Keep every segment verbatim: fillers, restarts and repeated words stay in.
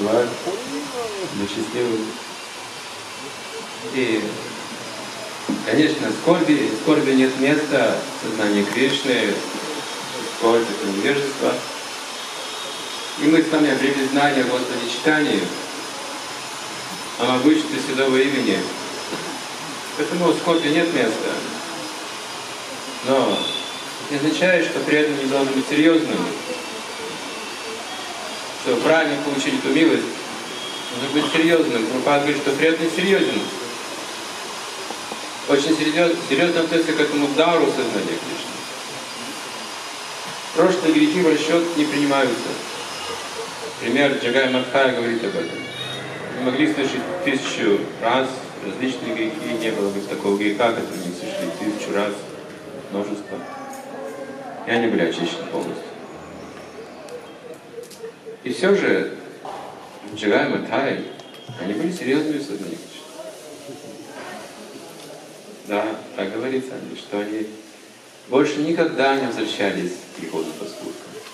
призывают быть счастливым. И, конечно, скорби, скорби нет места в сознании Кришны, скорбь — это невежество. И мы с вами обрели знание о Господе читании, о могуществе Святого имени. Поэтому в скорби нет места. Но это не означает, что преданный не должен быть серьезным. Чтобы правильно получить эту милость, нужно быть серьезным. Прабхупада говорит, что преданный серьезен. Очень серьезно, серьезно относится к этому дару сознания Кришны. Прошлые грехи в расчет не принимаются. Пример Джагай Мадхая говорит об этом. Мы могли слышать тысячу раз различные грехи, не было бы такого греха, который мы слышали тысячу раз, множество. И они были очищены полностью. И все же Джагай Мадхая, они были серьезными в сознании Кришны. Да, так говорится, что они больше никогда не возвращались к греховным поступкам.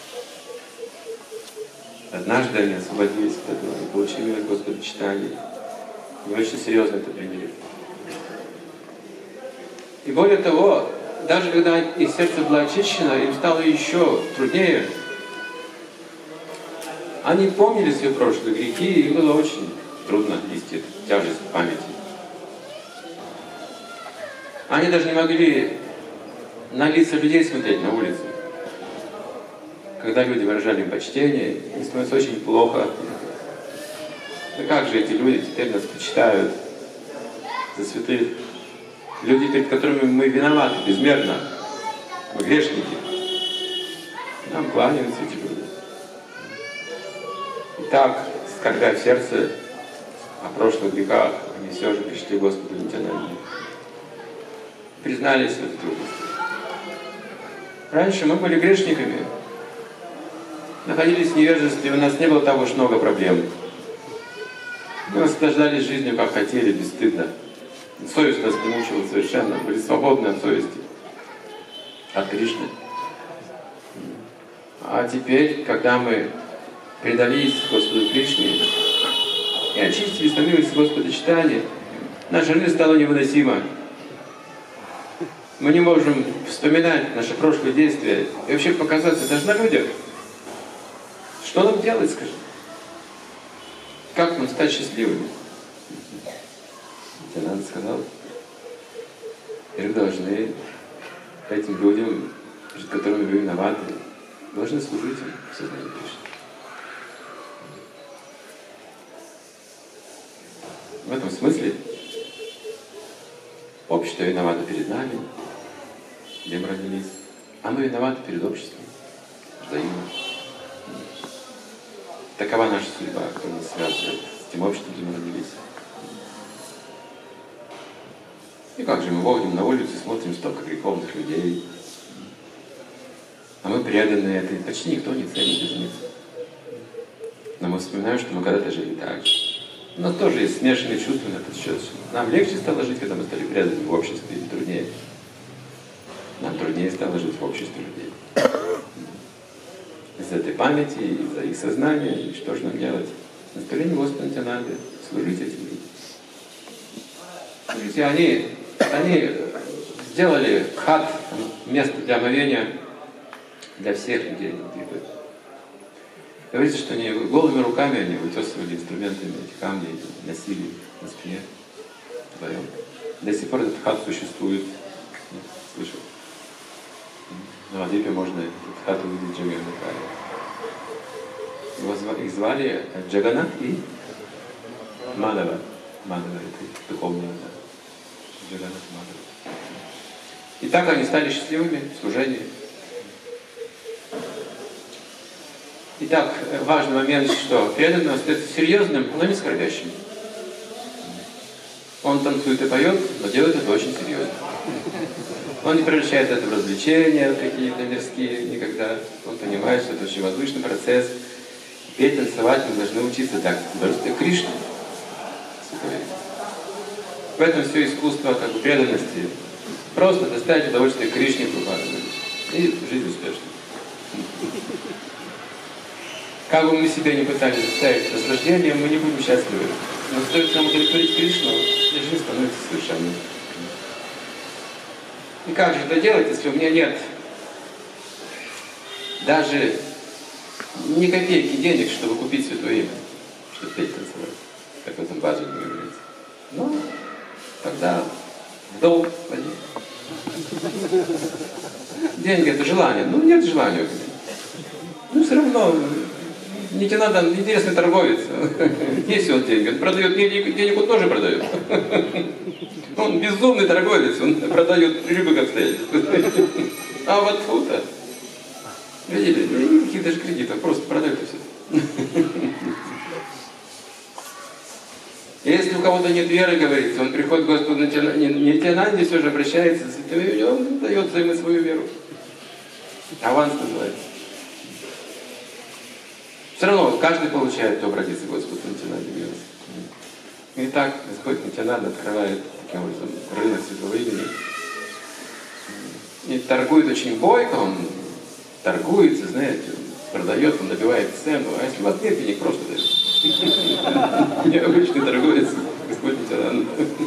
Однажды они освободились от этого, и получили милость Господа читания. И очень серьезно это приняли. И более того, даже когда их сердце было очищено, им стало еще труднее. Они помнили свои прошлые грехи, и им было очень трудно нести эту тяжесть памяти. Они даже не могли на лица людей смотреть на улице. Когда люди выражали им почтение, им становится очень плохо. Да как же эти люди теперь нас почитают за святых? Люди, перед которыми мы виноваты безмерно. Мы грешники. Нам кланяются эти люди. И так, скорбя в сердце о прошлых грехах, они все же пришли к Господу Нитянанде. Признались в этой трудности. Раньше мы были грешниками, находились в невежестве, у нас не было того уж много проблем. Мы наслаждались жизнью, как хотели, бесстыдно. Совесть нас не мучила совершенно, были свободны от совести, от Кришны. А теперь, когда мы предались Господу Кришне и очистились на милость Господа читания, наша жизнь стала невыносима. Мы не можем вспоминать наши прошлые действия и вообще показаться даже на людях. Что нам делать, скажи? Как нам стать счастливыми? Нитянанда сказал, вы должны этим людям, перед которыми вы виноваты, должны служить им в сознании Кришны. В этом смысле общество виновато перед нами, где мы родились. Оно виновато перед обществом, взаимно. Такова наша судьба, которая нас связывает с тем обществом, где мы родились. И как же мы выходим на улицу и смотрим столько греховных людей. А мы преданные, это почти никто не ценит из них. Но мы вспоминаем, что мы когда-то жили так же. У нас тоже есть смешанные чувства на этот счет. Нам легче стало жить, когда мы стали преданными в обществе, или труднее? Нам труднее стало жить в обществе людей. Из-за этой памяти, из-за их сознания, и что же нам делать? Наставление Господа Нитянанды, служить этим людям. Видите, они, они сделали хат, место для омовения для всех людей. Говорится, что они голыми руками они вытесывали инструментами эти камни, носили на спине вдвоем. До сих пор этот хат существует. Слышал? На Адипе можно этот хат увидеть Джагай Мадхая. Их звали Джаганат и Мадава. Мадава — это духовное имя. Джаганат Мадава. И так они стали счастливыми в служении. Итак, важный момент, что преданный остается серьезным, но не скорбящим. Он танцует и поет, но делает это очень серьезно. Он не превращает это в развлечения какие-то мирские никогда. Он понимает, что это очень возвышенный процесс. Петь, танцевать мы должны учиться так, удовольствие Кришны. В этом все искусство как бы преданности. Просто доставить удовольствие Кришне, и жить успешно. Как бы мы себе не пытались заставить наслаждением, мы не будем счастливы. Но стоит нам удовлетворить Кришну, и жизнь становится совершенной. И как же это делать, если у меня нет даже ни копейки денег, чтобы купить святое имя, чтобы петь, танцевать, как в этом баджане говорится? Ну, тогда в долг ходи. Деньги — это желание. Ну, нет желания. Ну, все равно, не тебе надо, интересный торговец. Есть он деньги, он продает денег, денег он тоже продает. Он безумный торговец, он продает рыбы как обстоятельства. А вот фу-то. Видели, никаких даже кредитов, просто продают и все. Если у кого-то нет веры, говорится, он приходит к Господу Нитьянанде, все же обращается, и он дает взаймы свою веру. Аванс называется. Все равно каждый получает то обратиться к Господу Нитьянанде милость. И так Господь Нитьянанда открывает таким образом рынок святого имени. И торгует очень бойко, он торгуется, знаете, он продает, он добивает цену. А если у вас нет денег, просто дает. Необычный торговец, Господь Нитьянанда.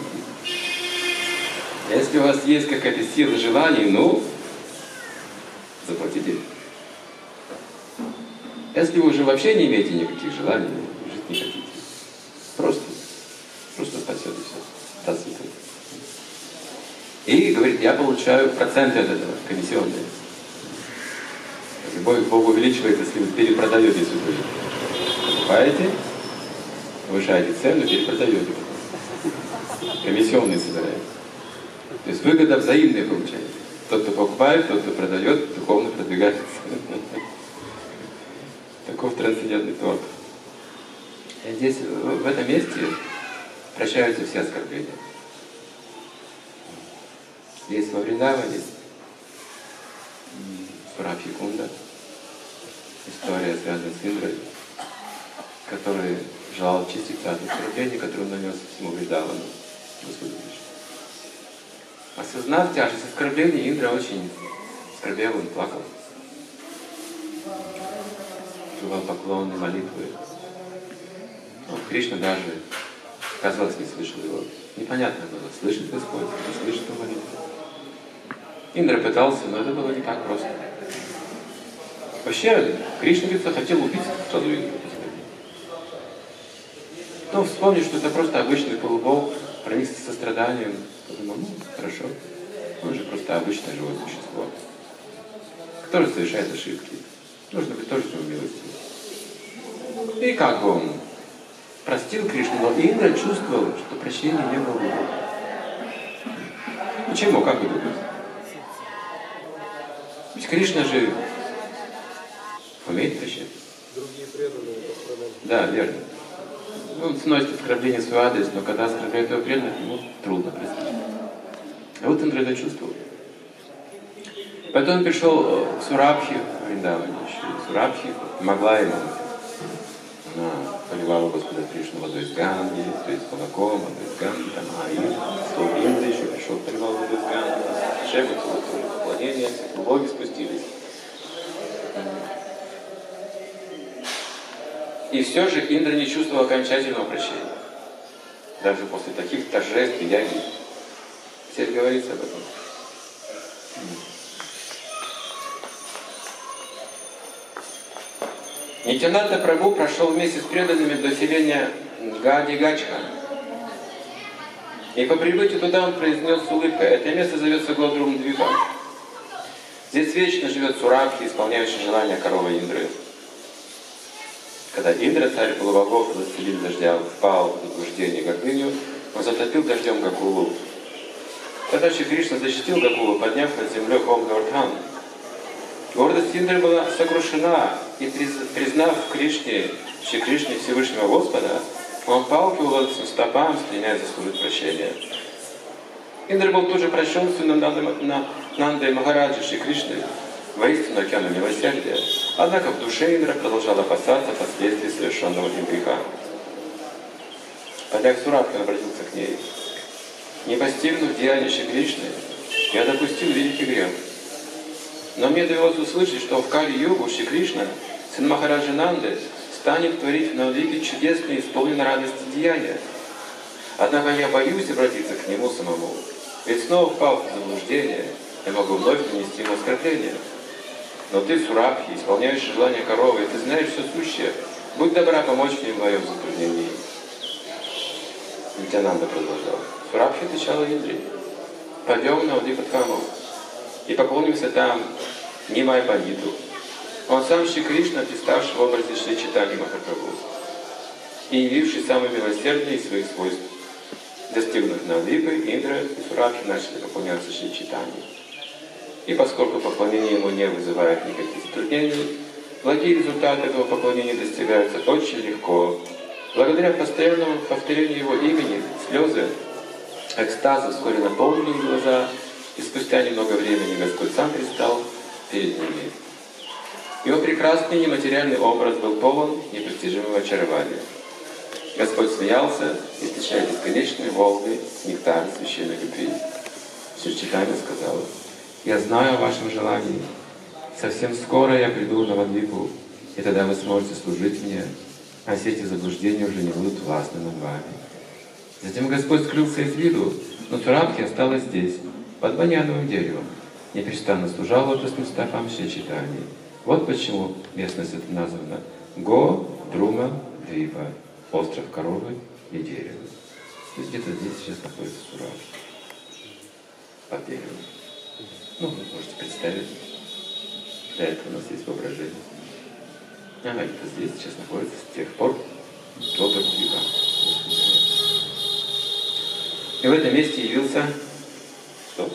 Если у вас есть какая-то сила желаний, ну, заплатите. Если вы уже вообще не имеете никаких желаний, жить не хотите, просто, просто спасет и все. Даст святой. И говорит, я получаю проценты от этого, комиссионные. Любовь к Богу увеличивается, если вы перепродаете святую. Покупаете, повышаете цену, перепродаете. Комиссионные собираете. То есть выгода взаимная получается. Тот, кто покупает, тот, кто продает, духовно продвигается. Таков трансцендентный торг. И здесь, в этом месте, прощаются все оскорбления. Здесь во Вриндаване Сурабхи Кунда, история связана с Индрой, который желал очиститься от оскорблений, которые он нанес всему Вриндавану, Господу Кришне. Осознав тяжесть оскорблений, Индра очень скорбел, он плакал. Служил поклоны, молитвы. Ну, Кришна даже, казалось, не слышал его. Непонятно было, слышит Господь, не слышит его молитву. Индра пытался, но это было не так просто. Вообще, Кришна, говорится, хотел убить саду Индру. Но вспомнил, что это просто обычный полубог, проникся состраданием. Подумал, ну, хорошо, он же просто обычное живое существо, которое совершает ошибки. Нужно быть тоже с ним милостивым. И как бы он простил Кришну, но Индра чувствовал, что прощения не было. Почему? Как вы думаете? Ведь Кришна же умеет прощать. Другие преданные пострадали. Да, верно. Он сносит оскорбление в свой адрес, но когда оскорбляет его преданных, ему трудно простить. А вот Индра это чувствовал. Потом он пришел к Сурабхи, в Вриндаване еще. Сурабхи помогла ему. Она поливала Господа Кришну водой из Ганги, то есть молоком, водой из Ганги, там, а и Индра еще пришел, поливал водой из Ганги. Шефу целое поклонение, все боги спустились. И все же Индра не чувствовал окончательного прощения. Даже после таких торжеств и яги. Здесь говорится об этом. Нитьянанда Прабху прошел вместе с преданными до селения Гади-Гачха. И по прибытию туда он произнес с улыбкой: это место зовется Годрум-Двипом. Здесь вечно живет Сурабхи, исполняющий желания коровы Индры. Когда Индра, царь полубогов, властелин дождя, впал в заблуждение гордыню, он затопил дождем Гакулу. Тогда Шри Кришна защитил Гакулу, подняв над землей Ом Гавардхан. Гордость Индры была сокрушена, и признав в Кришне, Шри Кришне Всевышнего Господа, он пал к его лотосным стопам, стремясь заслужить прощение. Индра был тут же прощен сыном Нандой Махараджи Шри Кришны, воистину океану милосердия. Однако в душе Индра продолжал опасаться последствий совершенного им греха. Подойдя к Сурабхи, он обратился к ней: не постигнув деяния Шри Кришны, я допустил великий грех. Но мне довелось услышать, что в Кали-югу Шри Кришна, сын Махараджи Нанды, станет творить в Навадвипе чудесные, исполненные радости деяния. Однако я боюсь обратиться к нему самому, ведь снова впал в заблуждение, я могу вновь нанести ему оскорбление. Но ты, Сурабхи, исполняющий желание коровы, и ты знаешь все сущее, будь добра помочь мне в моем затруднении. Нитянанда продолжал. Сурабхи отвечала Индри: пойдем в Навадвипадхаму и поклонимся там Нимай Пандиту. Он сам Шри Кришна, представший в образе Шри Чайтаньи Махапрабху и явивший самый милосердный из своих свойств. Достигнув Навадвипы, Индра и Сурабхи начали поклоняться Шри Чайтаньи. И поскольку поклонение ему не вызывает никаких затруднений, благие результаты этого поклонения достигаются очень легко. Благодаря постоянному повторению его имени, слезы экстаза вскоре наполнили их глаза, и спустя немного времени Господь сам предстал перед ними. Его прекрасный нематериальный образ был полон непостижимого очарования. Господь смеялся, источая бесконечные волны нектара священной любви. Шри Чайтанья сказала: «Я знаю о вашем желании. Совсем скоро я приду на Навадвипу, и тогда вы сможете служить мне, а все эти заблуждения уже не будут властны над вами». Затем Господь скрылся из виду, но Сурабхи осталась здесь, под баньяновым деревом, непрестанно служа лотосным стопам Шри Чайтаньи. Вот почему местность эта названа Го Друма Двипа, остров коровы и дерева. То есть где-то здесь сейчас находится Сурабхи, под деревом. Ну, вы можете представить, для этого у нас есть воображение. Ага, где-то здесь сейчас находится с тех пор до Двипа. И в этом месте явился, что?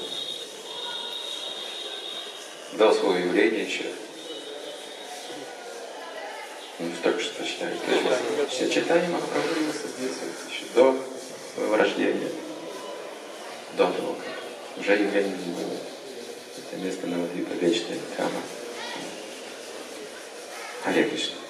До своего явления еще. Ну, только что прочитали. Все читания Махапрабху явился здесь, еще до своего рождения, до того, как уже явление не было. Это место Навадвипа, вечное Дхама. Харе Кришна.